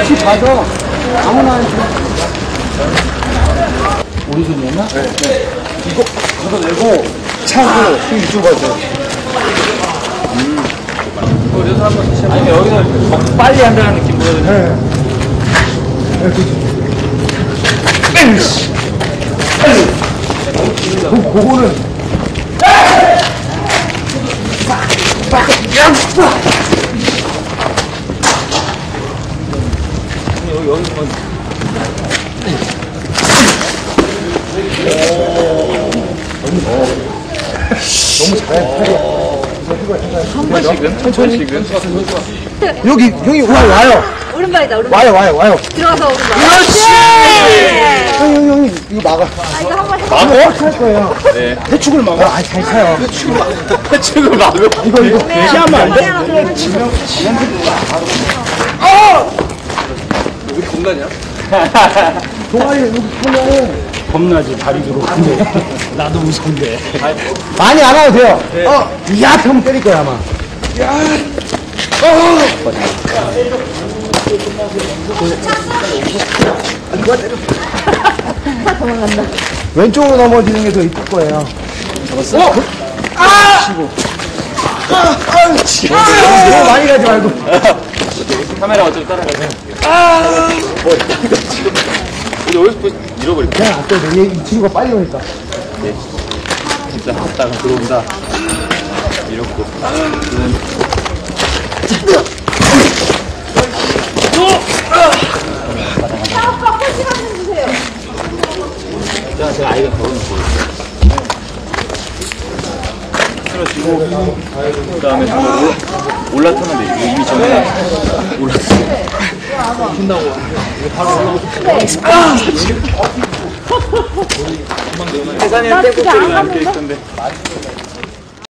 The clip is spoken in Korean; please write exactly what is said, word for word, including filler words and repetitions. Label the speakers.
Speaker 1: 집 가서 아무나 우리 손이었나? 네. 네. 이거 걷어내고 차고 이쪽으로 가세요. 음. 그래서 한번 시작. 아니 여기서 빨리 한다는 느낌보다는. 네. 네, 그렇죠. 그, 그거는 여기 여기 너무 잘해. 한 번씩은 천천히씩은 여기 형이 와 와요.
Speaker 2: 오른발이다 오른발.
Speaker 1: 와요 와요 와요.
Speaker 2: 들어가서 오른발.
Speaker 1: 그렇지. 형이 형이 형이 이거 막아.
Speaker 2: 아 이거 한번 해.
Speaker 1: 막어? 할 거예요. 네. 해축을 막아. 아 잘 차요. 해축을 막아. 해축을 막아. 이거 이거 피하면 안 돼. 지명 지명. 어! 여기 공간이야? 동아리 여기 보면 겁나지 다리 들어. 근데 나도 무서운데. 많이 안 와도 돼요. 네. 어, 야 하면 때릴 거야 아마. 야. 어. 누가 때려?
Speaker 2: 도망간다.
Speaker 1: 왼쪽으로 넘어지는 게 더 이쁠 거예요. 잡았어? 어? 아! 치고. 아! 아! 치고. 너무 많이 가지 말고.
Speaker 3: 카메라 어차피 따라가네.
Speaker 1: 아!
Speaker 3: 뭐, 이거 지금. 우리 어디서 잃어버릴까?
Speaker 1: 그냥 아까 이 친구가 빨리 오니까.
Speaker 3: 네. 진짜 갔다가 들어온다. 이렇고.
Speaker 2: 아빠 꼴찌 한번 주세요.
Speaker 3: 자, 제가 아이가 더우는 보여요. 틀어지고, 그 다음에 저거 올라타면 돼. 이거 이미 전에 올라탔어. 쉰다고. 이거 바로 올라오고. 아! 계산이 떼고 소리가 안 껴있던데.